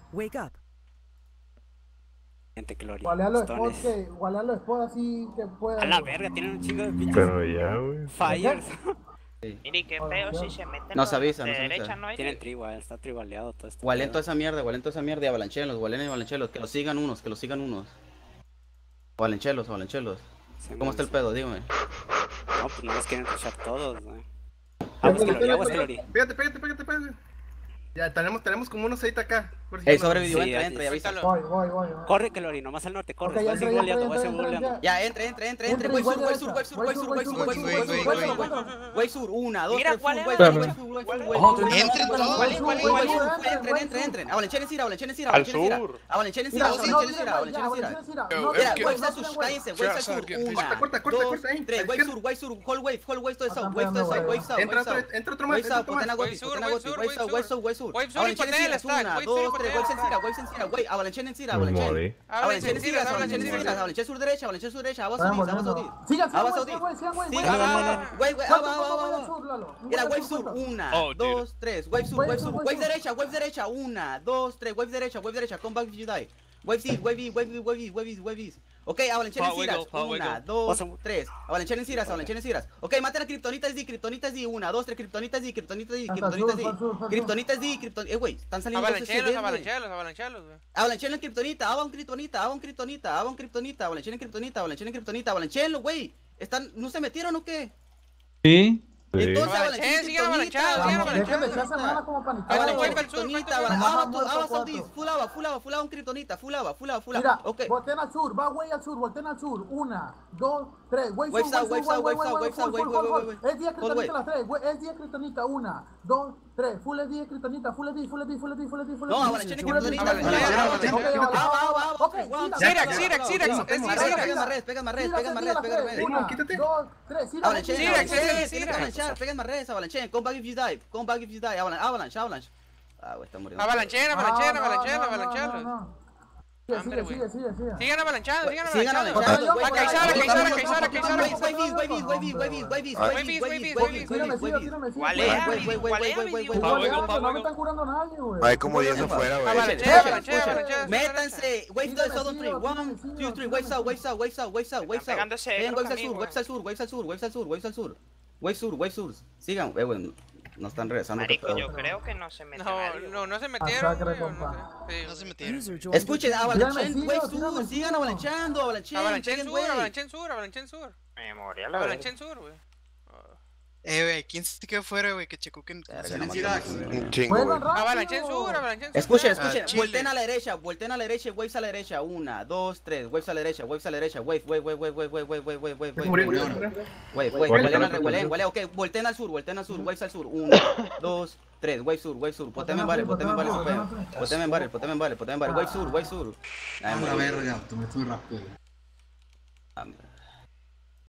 Wake up. Gente que lo haría. Gualea los spots gualea los spots así que pueda. A la verga, tienen un chingo de pinches Pero ya, güey. fires. Mire, qué feo si se meten Nos avisa, de nos avisa. derecha, ¿no hay? Tienen tribal, está tribaleado todo esto. Gualento esa mierda y avalanchelos, gualen y avalanchelos, que lo sigan unos, Avalanchelos. ¿Cómo está el pedo? Dígame. No, pues no los quieren rushar todos, güey. Aguas que lo haría. Pégate. Ya, tenemos como unos 6 acá. Ey, sobrevivió, Sí, entra, ya avísalo. Voy. Corre, que lo haría, nomás al norte, corre. Ok, Va a seguir goleando, va a seguir entra, goleando. Ya, entre, Wave sur, 1, 2, Mira, 3, ¿cuál es? Entren todos. Entren. Avalanchen en Cira. Al sur. Avalanchen en Cira. Mira, Wave está sur, cállense, Wave está sur. 1, Corta, 2, 3, Wave sur, whole wave todo eso, Wave south. Entra otro más. Wave south, potena Gotis, Wave sur. Avalanchen en Cira, 1, 2, 3, Wave en Cira, Wave, Avalanchen en Cira, Morí. Avalanchen en Cira, Avalanchen sur derecha, Abajo Saudí. Sigan, Wave, Mira, Wave sur, 1, 2, 3, Wave sur, Wave derecha, 1, 2, 3, Wave derecha, come back if you die. Wave east. Ok, Avalanchen en Ciras, 1, 2, 3, Avalanchen en Ciras. Ok, maten a Kryptonitas D, 1, 2, 3, Kryptonitas D. Güey, están saliendo Avalanchelos, güey. Avalanchen en Kryptonita, hagan Kryptonita, Avalanchen en Kryptonita, Avalanchen, güey. ¿No se metieron o qué? Sí. Entonces, Avalanchen, sigan avalanchados. Full un Kryptonita, full lava. Mira, Ok. volteen al sur, va güey al sur, volteen al sur. 1, 2, 3, Wave south. Es 10 Kryptonita las 3, es 10 Kryptonita, 1, 2, 3, full es 10 Kryptonita, full. No, Avalanchen en Kryptonita. Ok, Sirax. Pega más red. 1, 2, 3, Avalanchen, pega más redes, Avalanchen. Come back if you die. Avalanche. Ah, güey, está muriendo. Avalanchen. Sigue. Sigan avalanchados. A Kaysara. No me están curando nadie, güey. Hay como 10 afuera, güey. Métanse, wave 2, southern 3, 1, 2, 3, wave south. Wave sur. Sigan, güey, no están regresando. Marico, yo creo que no se meten nadie. No se metieron. No se metieron. User joined Escuchen, your Avalanchen, wave sur, sigan avalanchando, Avalanchen sur. Me morí a la Avalanchen sur, güey. Güey, ¿quién se quedó fuera, güey? Que checó que... Un chingo, güey. Avalanchen sur. Escuchen, volteen a la derecha, waves a la derecha, 1, 2, 3, waves a la derecha, wave, ok, volteen al sur, waves al sur, 1, 2, 3, wave sur, poteme en barrel, wave sur. A ver, ya, tú me estoy rápido.